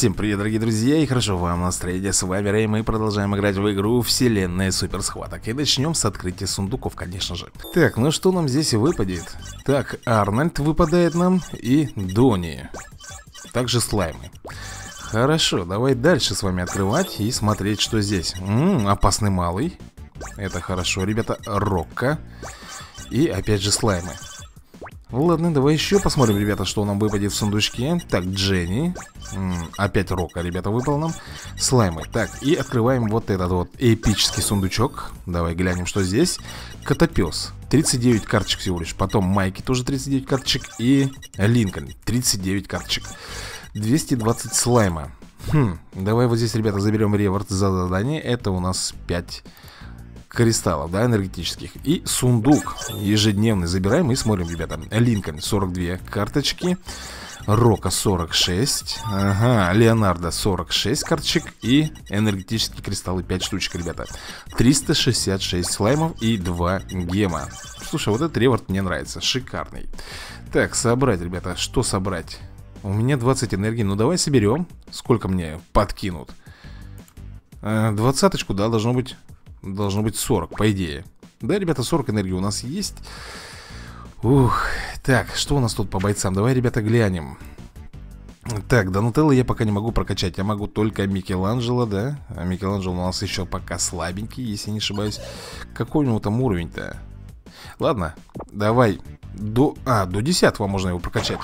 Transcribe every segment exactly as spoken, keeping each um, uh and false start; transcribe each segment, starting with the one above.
Всем привет, дорогие друзья, и хорошо вам настроение. С вами Рэй, мы продолжаем играть в игру Вселенная Суперсхваток. И начнем с открытия сундуков, конечно же. Так, ну что нам здесь выпадет? Так, Арнольд выпадает нам и Донни. Также слаймы. Хорошо, давай дальше с вами открывать и смотреть, что здесь. М-м, опасный малый. Это хорошо, ребята. Рокко. И опять же слаймы. Ладно, давай еще посмотрим, ребята, что нам выпадет в сундучке. Так, Дженни. М-м, опять Рокко, ребята, выпал нам. Слаймы. Так, и открываем вот этот вот эпический сундучок. Давай глянем, что здесь. Котопес. тридцать девять карточек всего лишь. Потом Майки тоже тридцать девять карточек. И Линкольн. тридцать девять карточек. двести двадцать слайма. Хм, давай вот здесь, ребята, заберем реворд за задание. Это у нас пять кристаллов, да, энергетических. И сундук ежедневный забираем и смотрим, ребята. Линкольн сорок две карточки. Рокко сорок шесть. Ага, Леонардо сорок шесть карточек. И энергетические кристаллы пять штучек, ребята. триста шестьдесят шесть слаймов и два гема. Слушай, вот этот реворд мне нравится, шикарный. Так, собрать, ребята, что собрать? У меня двадцать энергии, ну давай соберем. Сколько мне подкинут? Двадцаточку, да, должно быть. Должно быть сорок, по идее. Да, ребята, сорок энергии у нас есть. Ух, так, что у нас тут по бойцам? Давай, ребята, глянем. Так, Донателло я пока не могу прокачать. Я могу только Микеланджело, да. А Микеланджело у нас еще пока слабенький, если не ошибаюсь. Какой у него там уровень-то? Ладно, давай до... А, до десятого можно его прокачать.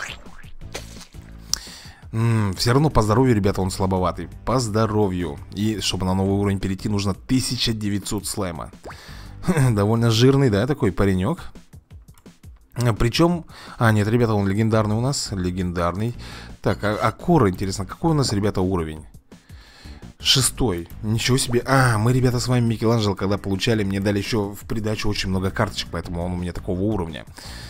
М-м, все равно по здоровью, ребята, он слабоватый. По здоровью. И чтобы на новый уровень перейти, нужно тысяча девятьсот слайма. Довольно жирный, да, такой паренек. Причем... А, нет, ребята, он легендарный у нас. Легендарный. Так, а, а Кора, интересно, какой у нас, ребята, уровень? Шестой. Ничего себе. А, мы, ребята, с вами Микеланджело, когда получали, мне дали еще в придачу очень много карточек, поэтому он у меня такого уровня.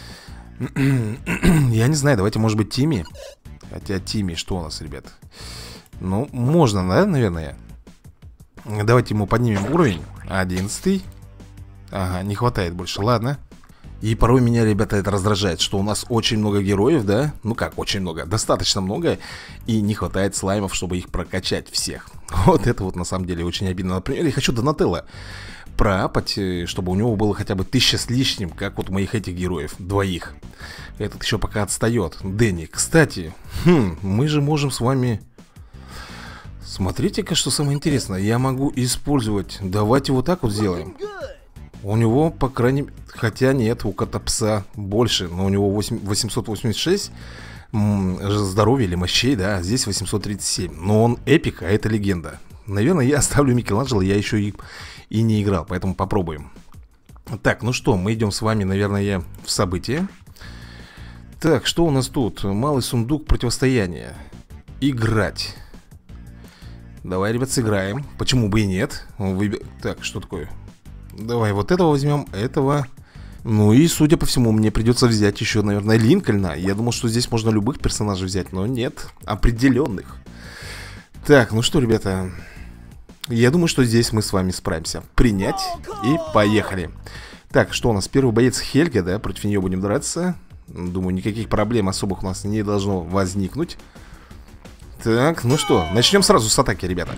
Я не знаю, давайте, может быть, Тимми. Хотя Тимми, что у нас, ребят? Ну, можно, да, наверное. Давайте ему поднимем уровень. Одиннадцатый. Ага, не хватает больше, ладно. И порой меня, ребята, это раздражает, что у нас очень много героев, да? Ну как, очень много, достаточно много. И не хватает слаймов, чтобы их прокачать всех. Вот это вот на самом деле очень обидно. Например, я хочу Донателло проапать, чтобы у него было хотя бы тысяча с лишним, как вот у моих этих героев, двоих. Этот еще пока отстает. Дэнни, кстати, хм, мы же можем с вами... Смотрите-ка, что самое интересное. Я могу использовать... Давайте вот так вот сделаем. У него, по крайней мере... Хотя нет, у Котопса больше. Но у него восемьсот восемьдесят шесть здоровья или мощей, да. А здесь восемьсот тридцать семь. Но он эпик, а это легенда. Наверное, я оставлю Микеланджело. Я еще и, и не играл, поэтому попробуем. Так, ну что, мы идем с вами, наверное, в событие. Так, что у нас тут? Малый сундук противостояния. Играть. Давай, ребят, сыграем. Почему бы и нет? Выб... Так, что такое? Давай вот этого возьмем, этого. Ну и, судя по всему, мне придется взять еще, наверное, Линкольна. Я думал, что здесь можно любых персонажей взять, но нет, определенных. Так, ну что, ребята, я думаю, что здесь мы с вами справимся. Принять и поехали. Так, что у нас? Первый боец Хельга, да, против нее будем драться. Думаю, никаких проблем особых у нас не должно возникнуть. Так, ну что, начнем сразу с атаки, ребята.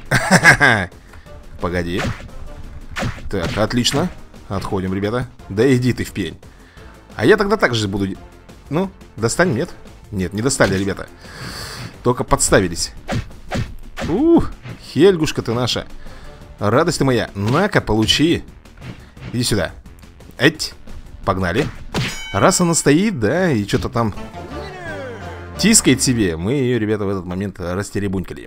Погоди. Так, отлично. Отходим, ребята. Да иди ты в пень. А я тогда также буду... Ну, достань, нет? Нет, не достали, ребята. Только подставились. Ух, Хельгушка ты наша. Радость ты моя. На-ка, получи. Иди сюда. Эть. Погнали. Раз она стоит, да, и что-то там тискает себе, мы ее, ребята, в этот момент растеребунькали.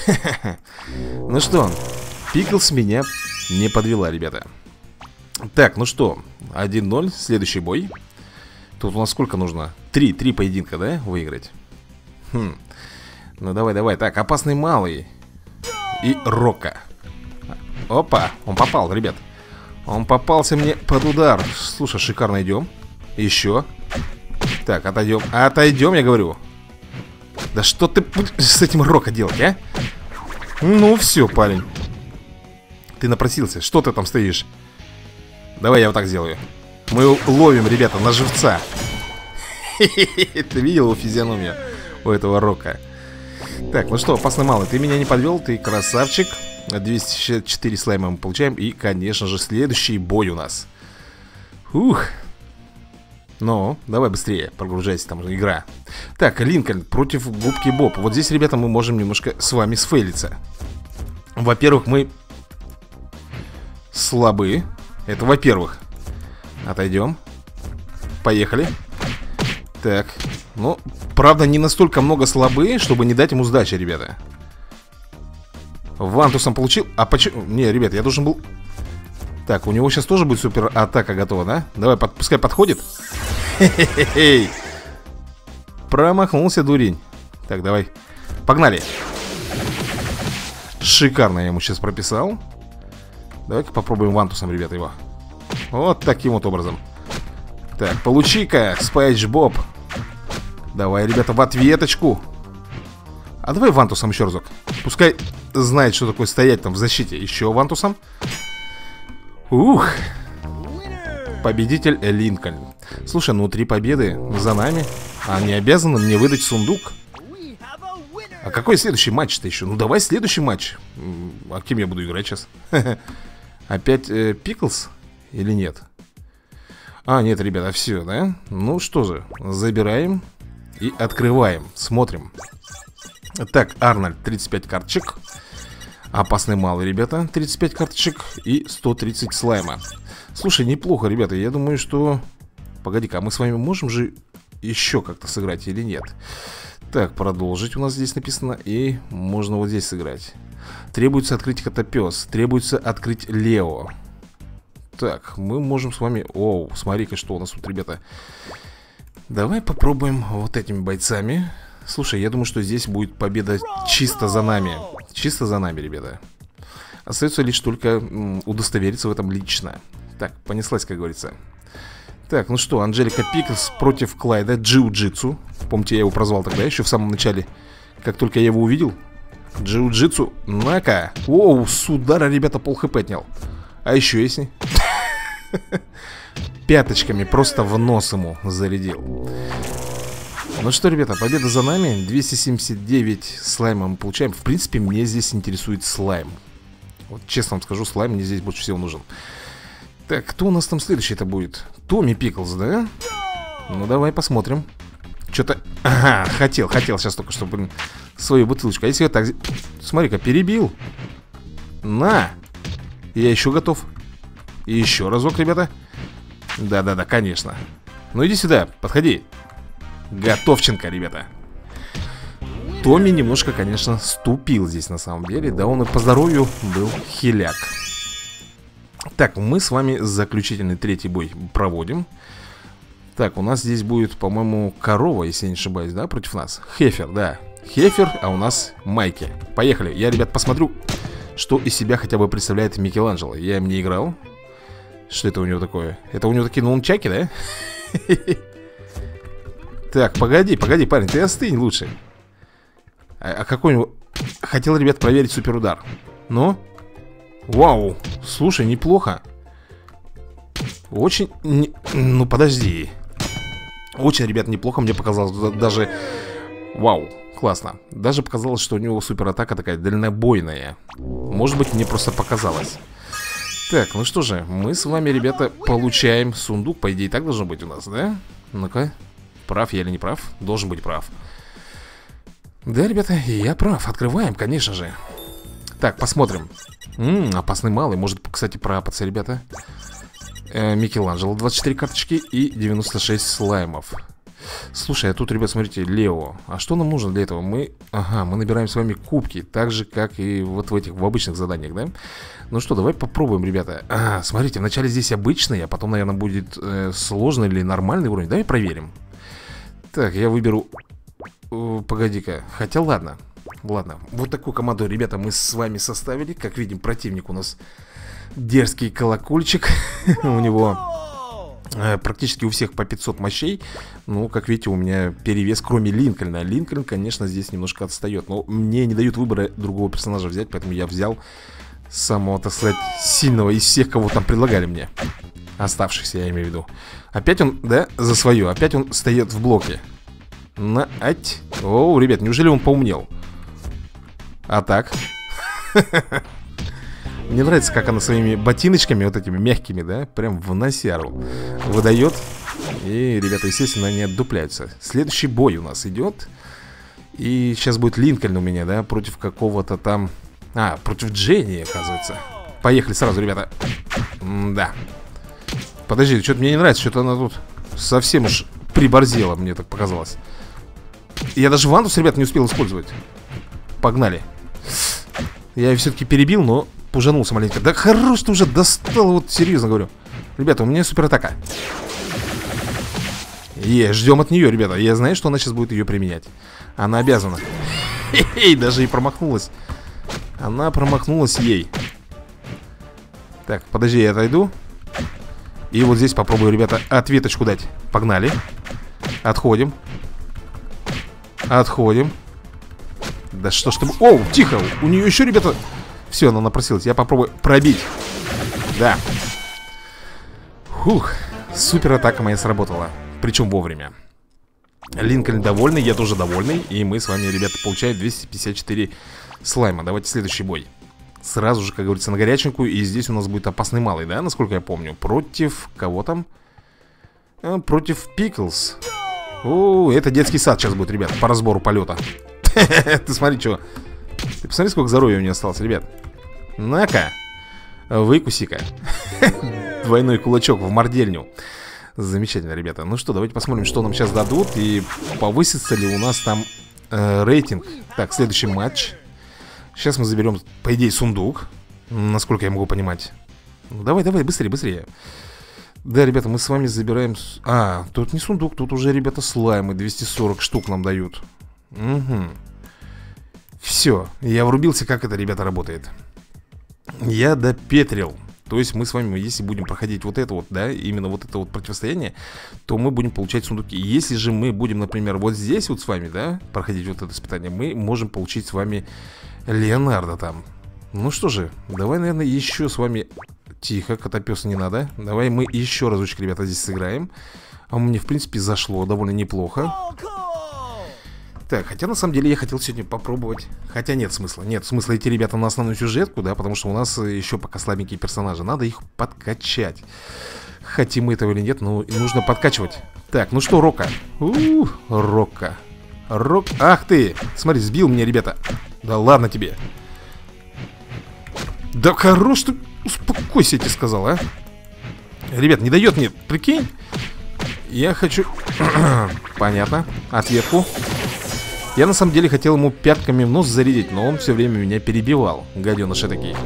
Ну что, Пиклс меня не подвела, ребята. Так, ну что, один ноль, следующий бой. Тут у нас сколько нужно? Три, три поединка, да, выиграть? Хм. Ну давай, давай, так, опасный малый. И Рокко. Опа, он попал, ребят. Он попался мне под удар. Слушай, шикарно, идем. Еще. Так, отойдем. Отойдем, я говорю. Да что ты с этим Рокко делать, а? Ну все, парень. Ты напросился. Что ты там стоишь? Давай я вот так сделаю. Мы ловим, ребята, на живца. Ты видел его физиономию? У этого Рокко. Так, ну что, опасный малый, ты меня не подвел, ты красавчик. Двести шестьдесят четыре слайма мы получаем. И, конечно же, следующий бой у нас. Ух. Ну, давай быстрее, прогружайся, там же игра. Так, Линкольн против Губки Боб. Вот здесь, ребята, мы можем немножко с вами сфейлиться. Во-первых, мы слабы. Это во-первых. Отойдем. Поехали. Так, ну, правда, не настолько много слабые, чтобы не дать ему сдачи, ребята. Вантусом получил. А почему? Не, ребят, я должен был... Так, у него сейчас тоже будет супер атака готова, да? Давай, под... пускай подходит. Хе-хе-хе. Промахнулся, дурень. Так, давай. Погнали. Шикарно я ему сейчас прописал. Давай-ка попробуем вантусом, ребята, его. Вот таким вот образом. Так, получи-ка, Спайдж Боб. Давай, ребята, в ответочку. А давай вантусом еще разок. Пускай знает, что такое стоять там в защите. Еще вантусом. Ух. Победитель Линкольн. Слушай, ну три победы за нами. А не обязаны мне выдать сундук. А какой следующий матч-то еще? Ну давай следующий матч. А кем я буду играть сейчас? Опять э, Пиклз? Или нет? А, нет, ребята, все, да? Ну что же, забираем и открываем. Смотрим. Так, Арнольд, тридцать пять карточек. Опасный малый, ребята, тридцать пять карточек. И сто тридцать слайма. Слушай, неплохо, ребята, я думаю, что... Погоди-ка, а мы с вами можем же еще как-то сыграть или нет? Так, продолжить у нас здесь написано. И можно вот здесь сыграть. Требуется открыть Котопес. Требуется открыть Лео. Так, мы можем с вами... Оу, смотри-ка, что у нас тут, ребята. Давай попробуем вот этими бойцами. Слушай, я думаю, что здесь будет победа чисто за нами. Чисто за нами, ребята. Остается лишь только м, удостовериться в этом лично. Так, понеслась, как говорится. Так, ну что, Анжелика Пиклз против Клайда Джиу-джитсу. Помните, я его прозвал тогда, еще в самом начале. Как только я его увидел. Джиу-джитсу, на-ка. Оу, с удара, ребята, пол хп отнял. А еще если... Пяточками просто в нос ему зарядил. Ну что, ребята, победа за нами. Двести семьдесят девять слайма мы получаем. В принципе, мне здесь интересует слайм. Вот честно вам скажу, слайм мне здесь больше всего нужен. Так, кто у нас там следующий-то будет? Томми Пиклз, да? Ну давай посмотрим. Что-то... Ага, хотел, хотел сейчас только, чтобы свою бутылочку. А если я так... Смотри-ка, перебил. На! Я еще готов. И еще разок, ребята. Да-да-да, конечно. Ну иди сюда, подходи. Готовченко, ребята. Томми немножко, конечно, ступил здесь на самом деле. Да он и по здоровью был хиляк. Так, мы с вами заключительный третий бой проводим. Так, у нас здесь будет, по-моему, корова, если я не ошибаюсь, да, против нас. Хефер, да, Хефер, а у нас Майки. Поехали, я, ребят, посмотрю, что из себя хотя бы представляет Микеланджело. Я им не играл. Что это у него такое? Это у него такие нунчаки, да? Так, погоди, погоди, парень, ты остынь лучше. А, а какой у него... Хотел, ребят, проверить суперудар. Ну? Вау, слушай, неплохо. Очень... Не... Ну, подожди. Очень, ребят, неплохо мне показалось. Даже... Вау, классно. Даже показалось, что у него суператака такая дальнобойная. Может быть, мне просто показалось. Так, ну что же, мы с вами, ребята, получаем сундук. По идее, так должно быть у нас, да? Ну-ка, прав я или не прав? Должен быть прав. Да, ребята, я прав. Открываем, конечно же. Так, посмотрим. М-м, опасный малый. Может, кстати, проапаться, ребята. э, Микеланджело, двадцать четыре карточки и девяносто шесть слаймов. Слушай, а тут, ребят, смотрите, Лео. А что нам нужно для этого? Мы, ага, мы набираем с вами кубки. Так же, как и вот в этих, в обычных заданиях, да? Ну что, давай попробуем, ребята. а, Смотрите, вначале здесь обычный, а потом, наверное, будет э, сложный или нормальный уровень. Давай проверим. Так, я выберу... Э, Погоди-ка, хотя ладно. Ладно, вот такую команду, ребята, мы с вами составили. Как видим, противник у нас дерзкий колокольчик. У него... Практически у всех по пятьсот мощей. Ну, как видите, у меня перевес, кроме Линкольна. Линкольн, конечно, здесь немножко отстает. Но мне не дают выбора другого персонажа взять. Поэтому я взял самого, так сказать, сильного из всех, кого там предлагали мне. Оставшихся, я имею в виду. Опять он, да, за свое. Опять он стоит в блоке. На, ать. О, ребят, неужели он поумнел? А так? Мне нравится, как она своими ботиночками, вот этими мягкими, да, прям в носяру выдает. И ребята, естественно, они отдупляются. Следующий бой у нас идет. И сейчас будет Линкольн у меня, да, против какого-то там... А, против Дженни, оказывается. Поехали сразу, ребята. М-да. Подожди, что-то мне не нравится, что-то она тут совсем уж приборзела, мне так показалось. Я даже Вандус, ребят, не успел использовать. Погнали. Я ее все-таки перебил, но пужанулся маленько. Да хорош, ты уже достал, вот серьезно говорю. Ребята, у меня суператака. Е, ждем от нее, ребята. Я знаю, что она сейчас будет ее применять. Она обязана. Хе-хе, даже и промахнулась. Она промахнулась ей. Так, подожди, я отойду. И вот здесь попробую, ребята, ответочку дать. Погнали. Отходим. Отходим. Да что ж ты... Оу, тихо, у нее еще, ребята... Все, она напросилась, я попробую пробить. Да. Фух, супер атака моя сработала. Причем вовремя. Линкольн довольный, я тоже довольный. И мы с вами, ребята, получаем двести пятьдесят четыре слайма. Давайте следующий бой. Сразу же, как говорится, на горяченькую. И здесь у нас будет опасный малый, да, насколько я помню. Против кого там? А, против Пиклз. О, это детский сад сейчас будет, ребят, по разбору полета. Ты смотри, что. Ты посмотри, сколько здоровья у нее осталось, ребят. На-ка, выкуси-ка. Двойной кулачок в мордельню. Замечательно, ребята. Ну что, давайте посмотрим, что нам сейчас дадут. И повысится ли у нас там э, рейтинг. Так, следующий матч. Сейчас мы заберем, по идее, сундук. Насколько я могу понимать. Ну, давай, давай, быстрее, быстрее. Да, ребята, мы с вами забираем... А, тут не сундук, тут уже, ребята, слаймы. двести сорок штук нам дают. Угу. Все, я врубился, как это, ребята, работает. Я допетрил. То есть мы с вами, если будем проходить вот это вот, да, именно вот это вот противостояние, то мы будем получать сундуки. Если же мы будем, например, вот здесь вот с вами, да, проходить вот это испытание, мы можем получить с вами Леонардо там. Ну что же, давай, наверное, еще с вами... Тихо, котопеса не надо. Давай мы еще разочек, ребята, здесь сыграем. А мне, в принципе, зашло довольно неплохо. Так, хотя на самом деле я хотел сегодня попробовать. Хотя нет смысла, нет смысла идти, ребята, на основную сюжетку, да, потому что у нас еще пока слабенькие персонажи. Надо их подкачать. Хотим мы этого или нет, но нужно подкачивать. Так, ну что, Рока? У-у-у, Рока. Рок... Ах ты! Смотри, сбил меня, ребята. Да ладно тебе. Да хорош ты... Успокойся, я тебе сказал, а. Ребят, не дает мне, прикинь. Я хочу... Понятно, ответку. Я на самом деле хотел ему пятками в нос зарядить, но он все время меня перебивал. Гаденыш этакий.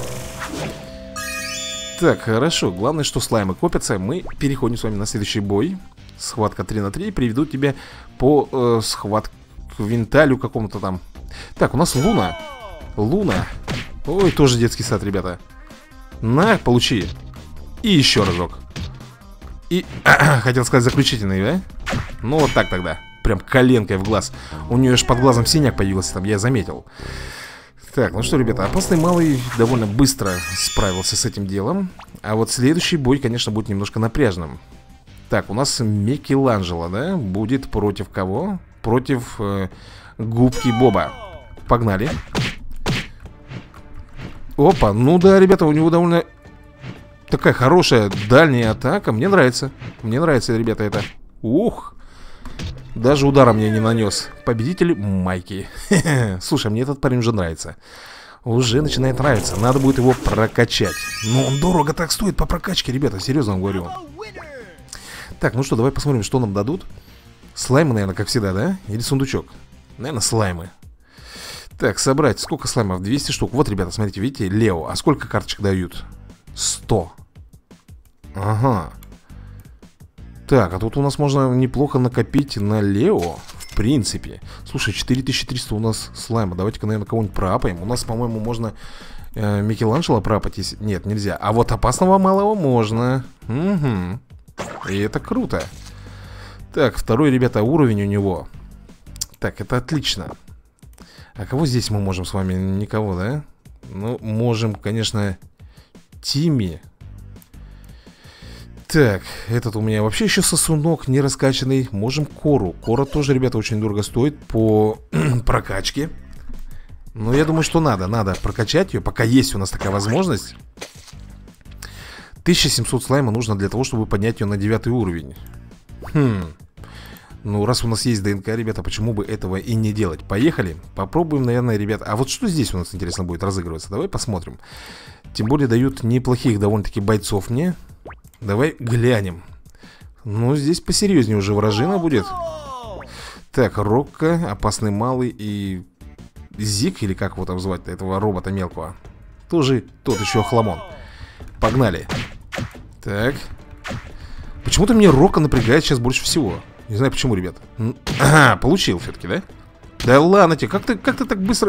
Так, хорошо, главное, что слаймы копятся. Мы переходим с вами на следующий бой. Схватка три на три. Приведут тебя по э, схватку винталю какому-то там. Так, у нас Луна. Луна. Ой, тоже детский сад, ребята. На, получи. И еще разок. И, хотел сказать, заключительный, да? Ну, вот так тогда. Прям коленкой в глаз. У нее аж под глазом синяк появился там, я заметил. Так, ну что, ребята, опасный малый довольно быстро справился с этим делом. А вот следующий бой, конечно, будет немножко напряжным. Так, у нас Микеланджело, да? Будет против кого? Против э, губки Боба. Погнали. Опа, ну да, ребята, у него довольно такая хорошая дальняя атака. Мне нравится, мне нравится, ребята, это. Ух, даже удара мне не нанес. Победитель Майки. Слушай, мне этот парень уже нравится. Уже начинает нравиться, надо будет его прокачать. Но он дорого так стоит по прокачке, ребята, серьезно вам говорю. Так, ну что, давай посмотрим, что нам дадут. Слаймы, наверное, как всегда, да? Или сундучок? Наверное, слаймы. Так, собрать, сколько слаймов? двести штук. Вот, ребята, смотрите, видите, Лео. А сколько карточек дают? сто. Ага. Так, а тут у нас можно неплохо накопить на Лео. В принципе. Слушай, четыре тысячи триста у нас слайма. Давайте-ка, наверное, кого-нибудь проапаем. У нас, по-моему, можно э, Микеланджело проапать, если... Нет, нельзя. А вот опасного малого можно. Угу. И это круто. Так, второй, ребята, уровень у него. Так, это отлично. А кого здесь мы можем с вами? Никого, да? Ну, можем, конечно, Тимми. Так, этот у меня вообще еще сосунок не раскачанный. Можем Кору. Кора тоже, ребята, очень дорого стоит по прокачке. Но я думаю, что надо, надо прокачать ее, пока есть у нас такая возможность. тысяча семьсот слайма нужно для того, чтобы поднять ее на девятый уровень. Хм. Ну, раз у нас есть ДНК, ребята, почему бы этого и не делать? Поехали, попробуем, наверное, ребят. А вот что здесь у нас, интересно, будет разыгрываться? Давай посмотрим. Тем более дают неплохих довольно-таки бойцов мне. Давай глянем. Ну, здесь посерьезнее уже вражина будет. Так, Рокко, опасный малый и... Зик, или как его там звать, этого робота мелкого. Тоже тот еще хламон. Погнали. Так. Почему-то мне Рокко напрягает сейчас больше всего. Не знаю почему, ребят. Ага, получил все-таки, да? Да ладно тебе, как ты, как ты так быстро...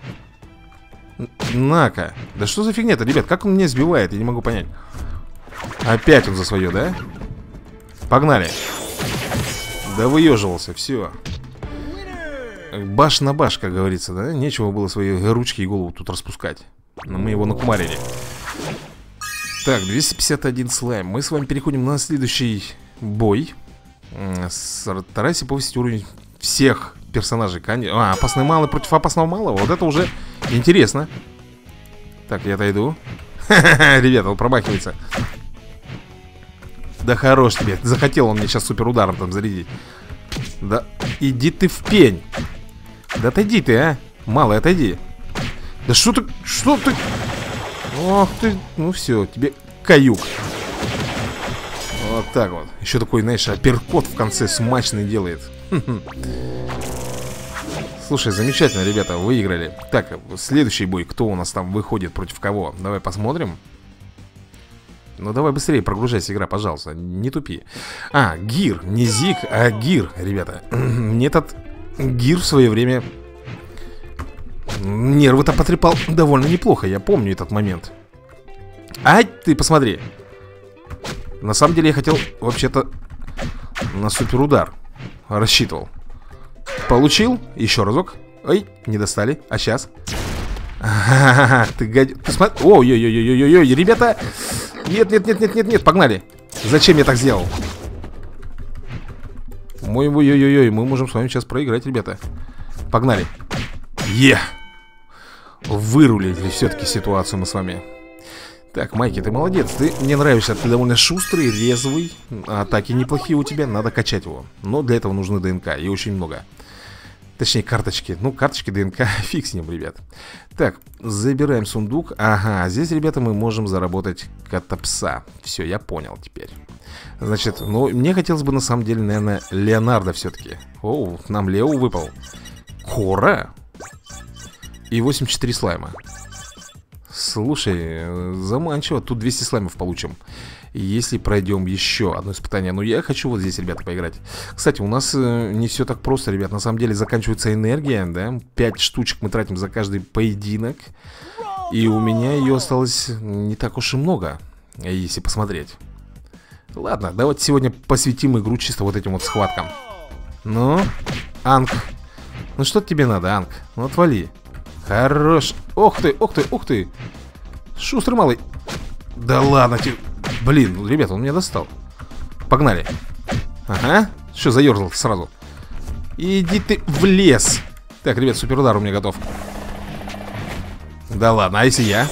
На-ка. Да что за фигня-то, ребят, как он меня сбивает, я не могу понять. Опять он за свое, да? Погнали. Да выеживался, все. Баш на баш, как говорится, да? Нечего было свои ручки и голову тут распускать. Но мы его накумарили. Так, двести пятьдесят один слайм. Мы с вами переходим на следующий бой. Старайся повысить уровень всех персонажей. А, опасный малый против опасного малого. Вот это уже интересно. Так, я отойду. Ребята, он промахивается. Да хорош тебе. Захотел он мне сейчас супер ударом там зарядить. Да иди ты в пень. Да отойди ты, а. Малый, отойди. Да что ты, что ты. Ох ты, ну все, тебе каюк. Вот так вот. Еще такой, знаешь, апперкот в конце смачный делает. Слушай, замечательно, ребята, выиграли. Так, следующий бой, кто у нас там выходит, против кого? Давай посмотрим. Ну давай быстрее прогружайся, игра, пожалуйста, не тупи. А, Гир, не Зик, а Гир, ребята. Мне этот Гир в свое время нервы-то потрепал довольно неплохо, я помню этот момент. Ай, ты посмотри. На самом деле я хотел вообще-то на суперудар рассчитывал. Получил, еще разок. Ой, не достали, а сейчас. Ты гадь... Ты смотри... Ой-ой-ой-ой-ой-ой, ребята. Нет, нет, нет, нет, нет, нет, погнали. Зачем я так сделал? Мой, ой-ой-ой, мы можем с вами сейчас проиграть, ребята. Погнали. Е! Вырулили все-таки ситуацию мы с вами. Так, Майки, ты молодец. Ты мне нравишься, ты довольно шустрый, резвый. Атаки неплохие у тебя, надо качать его. Но для этого нужны ДНК, и очень много. Точнее, карточки. Ну, карточки ДНК, фиг с ним, ребят. Так, забираем сундук. Ага, здесь, ребята, мы можем заработать кота-пса. Все, я понял теперь. Значит, ну, мне хотелось бы, на самом деле, наверное, Леонардо все-таки. Оу, нам Лео выпал. Кора. И восемьдесят четыре слайма. Слушай, заманчиво. Тут двести слаймов получим, если пройдем еще одно испытание. Но я хочу вот здесь, ребята, поиграть. Кстати, у нас э, не все так просто, ребят. На самом деле заканчивается энергия, да. пять штучек мы тратим за каждый поединок. И у меня ее осталось не так уж и много, если посмотреть. Ладно, давайте сегодня посвятим игру чисто вот этим вот схваткам. Ну, Анг. Ну что тебе надо, Анг? Ну отвали. Хорош. Ох ты, ох ты, ох ты. Шустрый малый. Да ладно тебе. Блин, ребята, он меня достал. Погнали. Ага. Что заерзал сразу? Иди ты в лес. Так, ребят, суперудар у меня готов. Да ладно, а если я?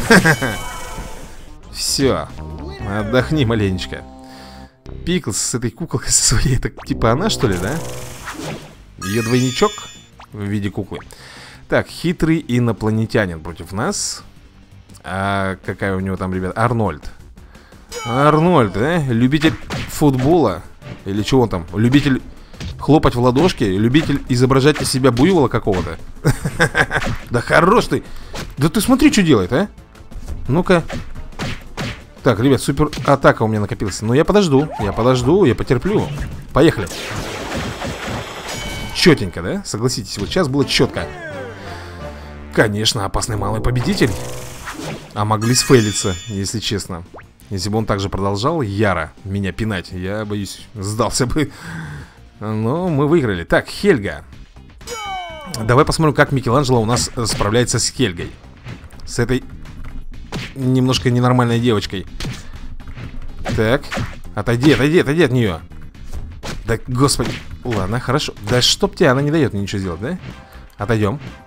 Все. Отдохни маленечко. Пиклз с этой куколкой со своей. Это типа она, что ли, да? Ее двойничок в виде куклы. Так, хитрый инопланетянин против нас. А какая у него там, ребят? Арнольд. Арнольд, да? Любитель футбола. Или чего он там? Любитель хлопать в ладошки. Любитель изображать из себя буйвола какого-то. Да хорош ты. Да ты смотри, что делает, а? Ну-ка. Так, ребят, супер атака у меня накопилась. Но я подожду, я подожду, я потерплю. Поехали. Четенько, да? Согласитесь, вот сейчас было четко. Конечно, опасный малый победитель. А могли сфейлиться, если честно. Если бы он также продолжал яро меня пинать, я, боюсь, сдался бы. Но мы выиграли. Так, Хельга. Давай посмотрим, как Микеланджело у нас справляется с Хельгой. С этой немножко ненормальной девочкой. Так, отойди, отойди, отойди от нее. Да, господи. Ладно, хорошо. Да чтоб тебя, она не дает мне ничего сделать, да? Отойдем.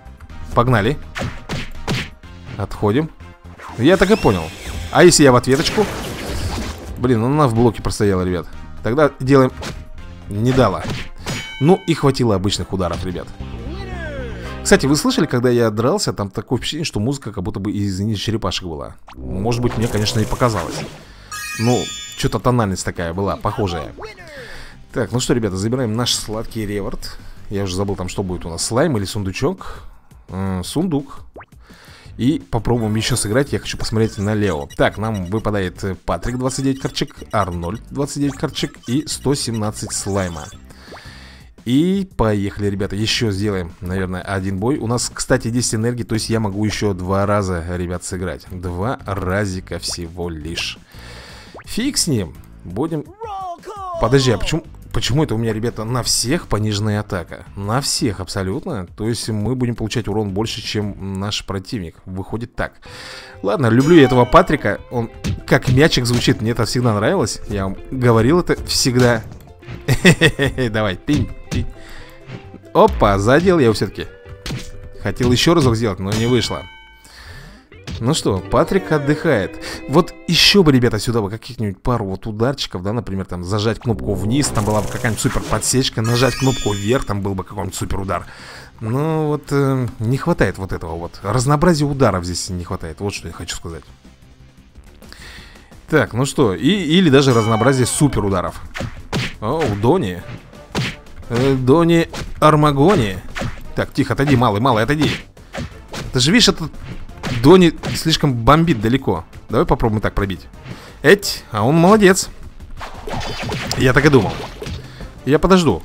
Погнали. Отходим. Я так и понял. А если я в ответочку? Блин, она в блоке простояла, ребят. Тогда делаем... Не дала. Ну и хватило обычных ударов, ребят. Кстати, вы слышали, когда я дрался, там такое впечатление, что музыка как будто бы из низ черепашек была. Может быть, мне, конечно, и показалось. Ну, что-то тональность такая была, похожая. Так, ну что, ребята, забираем наш сладкий реворд. Я уже забыл, там что будет у нас, слайм или сундучок? М-м, сундук. И попробуем еще сыграть. Я хочу посмотреть на Лео. Так, нам выпадает Патрик двадцать девять карточек, Арнольд двадцать девять карточек и сто семнадцать слайма. И поехали, ребята. Еще сделаем, наверное, один бой. У нас, кстати, десять энергии, то есть я могу еще два раза, ребят, сыграть. Два разика всего лишь. Фиг с ним. Будем... Подожди, а почему... Почему это у меня, ребята, на всех пониженная атака? На всех абсолютно. То есть мы будем получать урон больше, чем наш противник. Выходит так. Ладно, люблю я этого Патрика. Он как мячик звучит. Мне это всегда нравилось. Я вам говорил это всегда. Давай, пинь, пинь. Опа, задел я его все-таки. Хотел еще разок сделать, но не вышло. Ну что, Патрик отдыхает. Вот еще бы, ребята, сюда бы каких-нибудь пару вот ударчиков, да, например, там зажать кнопку вниз, там была бы какая-нибудь супер подсечка, нажать кнопку вверх, там был бы какой-нибудь супер удар. Ну вот э, не хватает вот этого вот. Разнообразия ударов здесь не хватает. Вот что я хочу сказать. Так, ну что, и, или даже разнообразие супер ударов. О, Дони. э, Дони Армагони. Так, тихо, отойди, малый, малый, отойди. Ты же видишь, этот Дони слишком бомбит далеко. Давай попробуем так пробить. Эть, а он молодец. Я так и думал. Я подожду.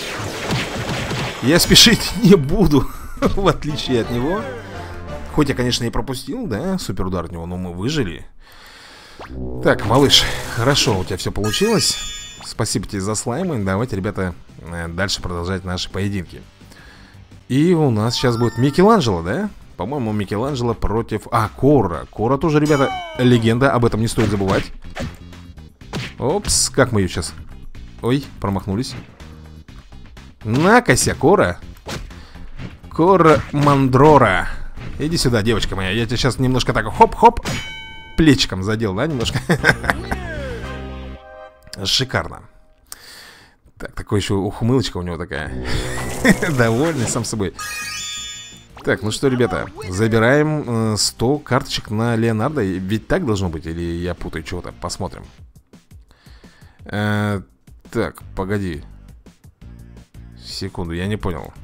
Я спешить не буду. В отличие от него. Хоть я, конечно, и пропустил, да, супер удар от него, но мы выжили. Так, малыш, хорошо, у тебя все получилось. Спасибо тебе за слаймы. Давайте, ребята, дальше продолжать наши поединки. И у нас сейчас будет Микеланджело, да? По-моему, Микеланджело против... А, Кора. Кора тоже, ребята, легенда. Об этом не стоит забывать. Опс, как мы ее сейчас... Ой, промахнулись. На-кася, Кора. Кора Мандрора. Иди сюда, девочка моя. Я тебя сейчас немножко так хоп-хоп плечиком задел, да, немножко? Шикарно. Так, такой еще ухмылочка у него такая. Довольный сам собой. Так, ну что, ребята, забираем э, сто карточек на Леонардо. Ведь так должно быть? Или я путаю чего-то? Посмотрим. э, Так, погоди. Секунду, я не понял.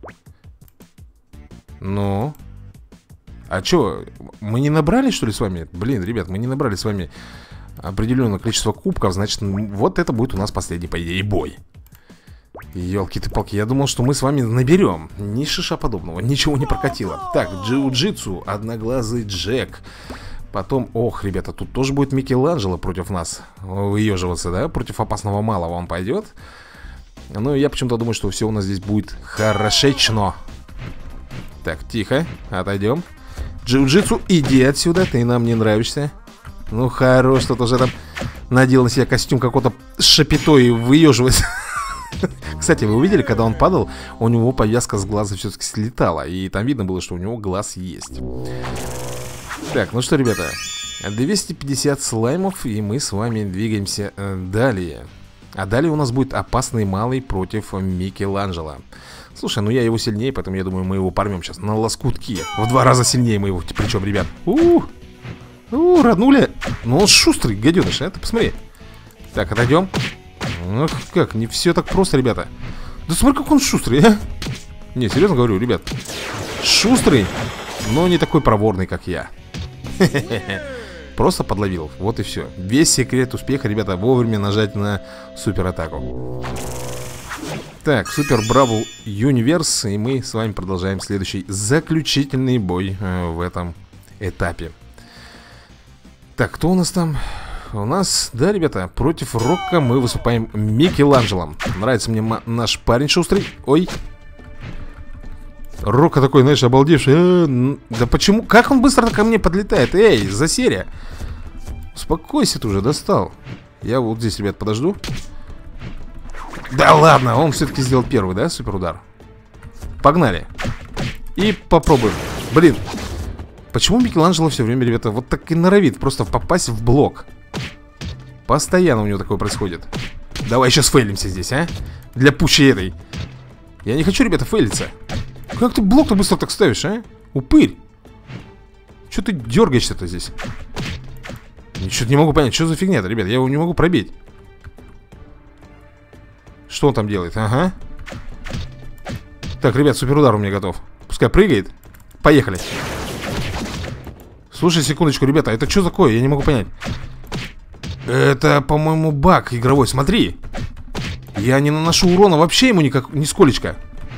Ну? А что, мы не набрали, что ли, с вами? Блин, ребят, мы не набрали с вами определенное количество кубков. Значит, вот это будет у нас последний, по идее, бой. Ёлки-ты-палки, я думал, что мы с вами наберем. Ни шиша подобного, ничего не прокатило. Так, джиу-джитсу, одноглазый Джек. Потом, ох, ребята, тут тоже будет Микеланджело против нас выеживаться, да? Против опасного малого он пойдет. Ну, я почему-то думаю, что все у нас здесь будет хорошечно. Так, тихо, отойдем. Джиу-джитсу, иди отсюда, ты нам не нравишься. Ну, хорош, что-то уже там надел на себя костюм какого-то шапито и выеживается. Кстати, вы увидели, когда он падал, у него повязка с глаза все-таки слетала. И там видно было, что у него глаз есть. Так, ну что, ребята, двести пятьдесят слаймов, и мы с вами двигаемся э, далее. А далее у нас будет опасный малый против Микеланджело. Слушай, ну я его сильнее, поэтому я думаю, мы его порвем сейчас на лоскутки. В два раза сильнее мы его, причем, ребят. У-у-у, у-у, роднули. Ну он шустрый, гаденыш, а? Ты посмотри. Так, отойдем. Ох, как, не все так просто, ребята. Да смотри, как он шустрый, а? Не, серьезно говорю, ребят. Шустрый, но не такой проворный, как я. Просто подловил, вот и все. Весь секрет успеха, ребята, вовремя нажать на супер атаку. Так, супер Бравл Юниверс. И мы с вами продолжаем следующий заключительный бой э, в этом этапе. Так, кто у нас там? У нас, да, ребята, против Рока мы выступаем Микеланджело. Нравится мне наш парень шустрый. Ой. Рока такой, знаешь, обалдевший. э, Да почему? Как он быстро ко мне подлетает? Эй, за серия. Успокойся, ты уже достал. Я вот здесь, ребят, подожду. Да ладно, он все-таки сделал первый, да, супер удар. Погнали. И попробуем. Блин. Почему Микеланджело все время, ребята, вот так и норовит просто попасть в блок? Постоянно у него такое происходит. Давай еще сфейлимся здесь, а? Для пущей этой. Я не хочу, ребята, фейлиться. Как ты блок-то быстро так ставишь, а? Упырь. Че ты дергаешься-то здесь? Ничего не могу понять, что за фигня-то, ребят. Я его не могу пробить. Что он там делает? Ага. Так, ребят, суперудар у меня готов. Пускай прыгает. Поехали. Слушай, секундочку, ребята, это что такое? Я не могу понять. Это, по-моему, баг игровой. Смотри. Я не наношу урона вообще ему никак, нисколечко.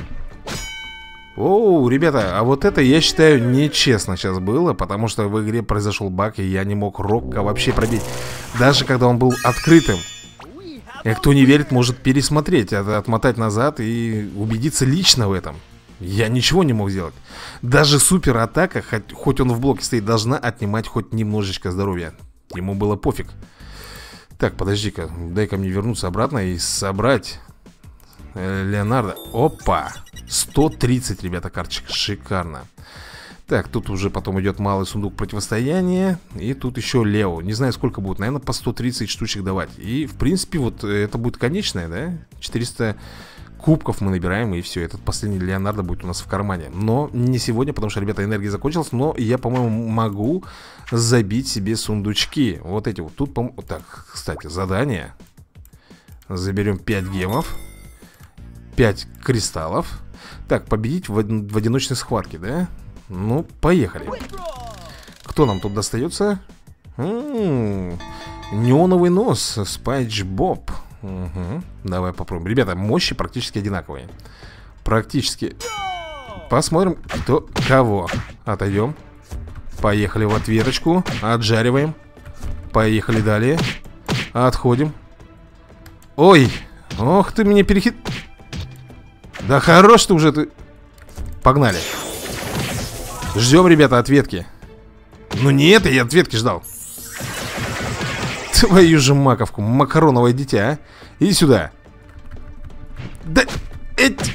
Оу, ребята, а вот это, я считаю, нечестно сейчас было, потому что в игре произошел баг, и я не мог Рокка вообще пробить. Даже когда он был открытым. И кто не верит, может пересмотреть, отмотать назад и убедиться лично в этом. Я ничего не мог сделать. Даже суператака, хоть, хоть он в блоке стоит, должна отнимать хоть немножечко здоровья. Ему было пофиг. Так, подожди-ка, дай-ка мне вернуться обратно и собрать э, Леонардо. Опа, сто тридцать, ребята, карточек, шикарно. Так, тут уже потом идет малый сундук противостояния. И тут еще Лео, не знаю сколько будет, наверное по сто тридцать штучек давать. И в принципе вот это будет конечное, да, четыреста кубков мы набираем, и все, этот последний Леонардо будет у нас в кармане. Но не сегодня, потому что, ребята, энергия закончилась. Но я, по-моему, могу забить себе сундучки. Вот эти вот. Тут, по-моему, так, кстати, задание. Заберем пять гемов, пять кристаллов. Так, победить в, в одиночной схватке, да? Ну, поехали. Кто нам тут достается? М-м-м, неоновый нос, Спайдж Боб. Угу. Давай попробуем. Ребята, мощи практически одинаковые. Практически. Посмотрим, кто кого. Отойдем. Поехали в ответочку. Отжариваем. Поехали далее. Отходим. Ой. Ох ты меня перехит... Да хорош ты уже ты. Погнали. Ждем, ребята, ответки. Ну не это, я ответки ждал. Твою же маковку, макароновое дитя, а? Иди сюда. Да, эть...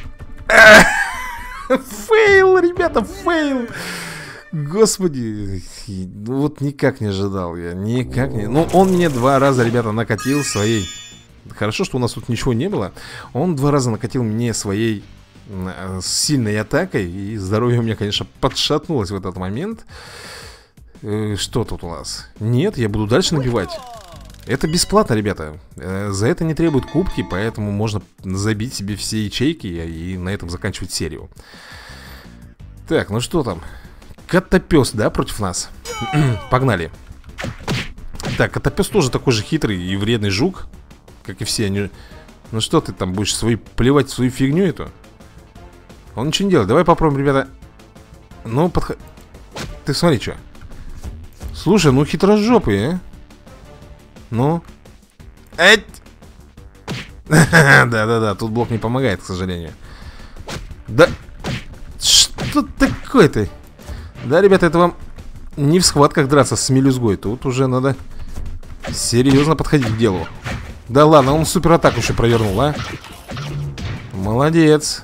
Фейл, ребята, фейл. Господи, ну вот никак не ожидал я, никак не... Ну, он мне два раза, ребята, накатил своей... Хорошо, что у нас тут ничего не было. Он два раза накатил мне своей сильной атакой. И здоровье у меня, конечно, подшатнулось в этот момент. Что тут у нас? Нет, я буду дальше набивать. Это бесплатно, ребята. За это не требуют кубки, поэтому можно забить себе все ячейки и на этом заканчивать серию. Так, ну что там? Котопес, да, против нас? Погнали. Так, Котопес тоже такой же хитрый и вредный жук, как и все они. Ну что ты там будешь свои, плевать в свою фигню эту? Он ничего не делает. Давай попробуем, ребята. Ну, подход... Ты смотри, что. Слушай, ну хитрожопый, а? Ну. Эть! Да-да-да, тут блок не помогает, к сожалению. Да. Что такое-то? Да, ребята, это вам не в схватках драться с мелюзгой. Тут уже надо серьезно подходить к делу. Да ладно, он суператаку еще провернул, а? Молодец.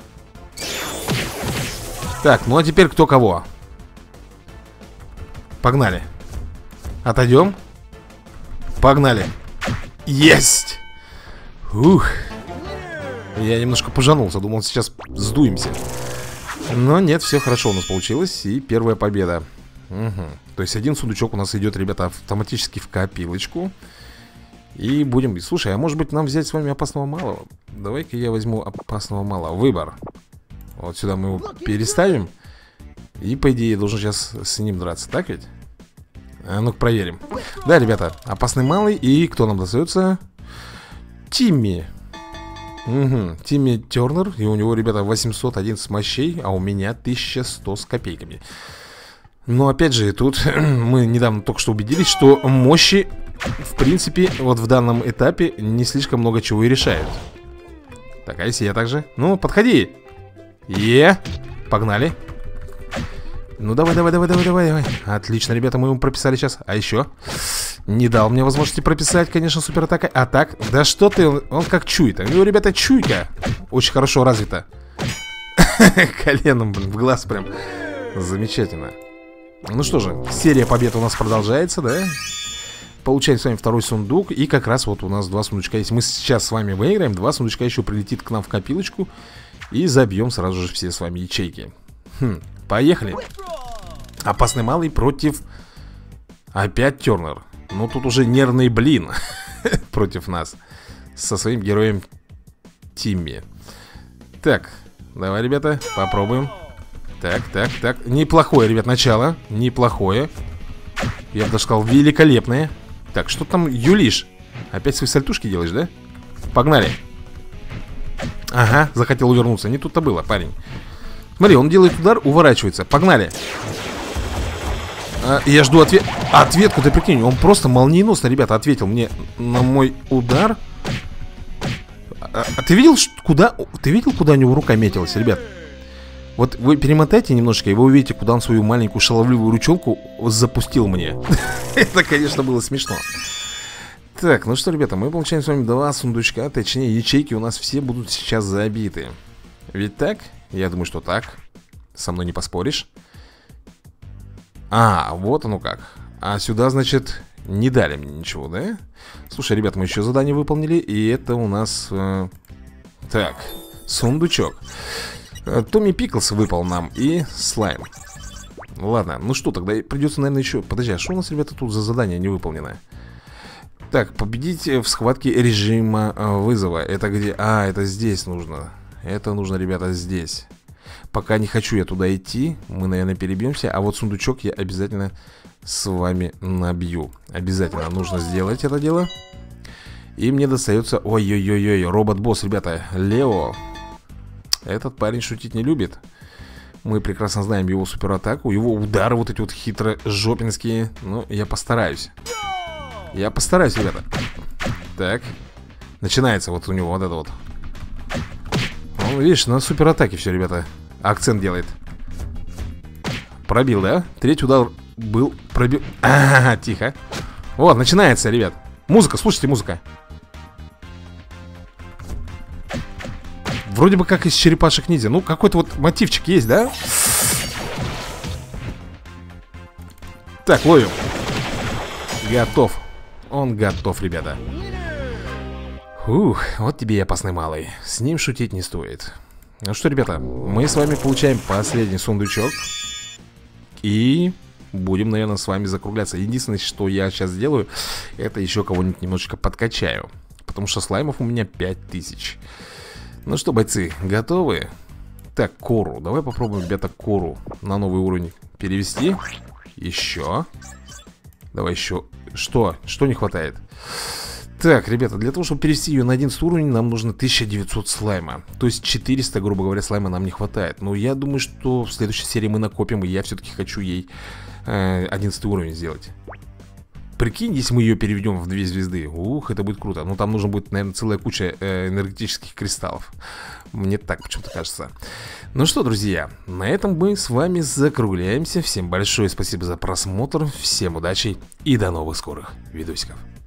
Так, ну а теперь кто кого? Погнали. Отойдем. Погнали. Есть. Ух. Я немножко пожанулся, думал, сейчас сдуемся. Но нет, все хорошо у нас получилось. И первая победа. Угу. То есть один сундучок у нас идет, ребята, автоматически в копилочку. И будем... Слушай, а может быть нам взять с вами опасного малого? Давай-ка я возьму опасного малого. Выбор. Вот сюда мы его переставим. И, по идее, я должен сейчас с ним драться, так ведь? А ну-ка проверим. Да, ребята, опасный малый. И кто нам достается? Тимми. Угу. Тимми Тернер. И у него, ребята, восемьсот одиннадцать мощей. А у меня тысяча сто с копейками. Но опять же, тут мы недавно только что убедились, что мощи, в принципе, вот в данном этапе не слишком много чего и решают. Так, а если я также? Ну, подходи. Е, погнали. Ну, давай, давай, давай, давай, давай, давай. Отлично, ребята, мы ему прописали сейчас. А еще не дал мне возможности прописать, конечно, суператакой. А так, да что ты, он, он как чует. У него, ребята, чуйка очень хорошо развита. Коленом, блин, в глаз прям. Замечательно. Ну что же, серия побед у нас продолжается, да? Получаем с вами второй сундук. И как раз вот у нас два сундучка есть. Мы сейчас с вами выиграем. Два сундучка еще прилетит к нам в копилочку. И забьем сразу же все с вами ячейки. Хм, поехали. Опасный малый против... Опять Тернер. Ну тут уже нервный блин против нас. Со своим героем Тимми. Так, давай, ребята, попробуем. Так, так, так. Неплохое, ребят, начало. Неплохое. Я бы даже сказал, великолепное. Так, что там юлишь? Опять свои сальтушки делаешь, да? Погнали. Ага, захотел увернуться. Не тут-то было, парень. Смотри, он делает удар, уворачивается. Погнали. а, Я жду ответ... Ответку, ты прикинь. Он просто молниеносно, ребята, ответил мне на мой удар. А, а ты видел, куда... Ты видел, куда у него рука метилась, ребят? Вот вы перемотайте немножко, и вы увидите, куда он свою маленькую шаловливую ручонку запустил мне. Это, конечно, было смешно. Так, ну что, ребята, мы получаем с вами два сундучка. Точнее, ячейки у нас все будут сейчас забиты. Ведь так? Я думаю, что так. Со мной не поспоришь. А, вот оно как. А сюда, значит, не дали мне ничего, да? Слушай, ребята, мы еще задание выполнили. И это у нас... Э... Так, сундучок. Томми Пиклс выпал нам и слайм. Ладно, ну что, тогда придется, наверное, еще... Подожди, а что у нас, ребята, тут за задание не выполненное? Так, победить в схватке режима вызова. Это где? А, это здесь нужно. Это нужно, ребята, здесь. Пока не хочу я туда идти. Мы, наверное, перебьемся. А вот сундучок я обязательно с вами набью. Обязательно нужно сделать это дело. И мне достается... Ой-ой-ой-ой, робот-босс, ребята. Лео. Этот парень шутить не любит. Мы прекрасно знаем его суператаку. Его удары вот эти вот хитро-жопинские. Ну, я постараюсь. Я постараюсь, ребята. Так. Начинается вот у него вот это вот. Ну, видишь, на суператаке все, ребята. Акцент делает. Пробил, да? Третий удар был пробил. А-а-а, тихо. Вот, начинается, ребят. Музыка, слушайте, музыка. Вроде бы как из черепашек ниндзя. Ну, какой-то вот мотивчик есть, да? Так, ловим. Готов. Он готов, ребята. Ух, вот тебе и опасный малый. С ним шутить не стоит. Ну что, ребята, мы с вами получаем последний сундучок. И будем, наверное, с вами закругляться. Единственное, что я сейчас сделаю, это еще кого-нибудь немножечко подкачаю. Потому что слаймов у меня пять тысяч. Ну что, бойцы, готовы? Так, кору, давай попробуем, ребята, кору на новый уровень перевести. Еще. Давай еще. Что? Что не хватает? Так, ребята, для того, чтобы перевести ее на одиннадцатый уровень, нам нужно тысяча девятьсот слайма. То есть четыреста, грубо говоря, слайма нам не хватает. Но я думаю, что в следующей серии мы накопим. И я все-таки хочу ей э, одиннадцатый уровень сделать. Прикинь, если мы ее переведем в две звезды. Ух, это будет круто. Ну, там нужно будет, наверное, целая куча э, энергетических кристаллов. Мне так почему-то кажется. Ну что, друзья, на этом мы с вами закругляемся. Всем большое спасибо за просмотр. Всем удачи и до новых скорых видосиков.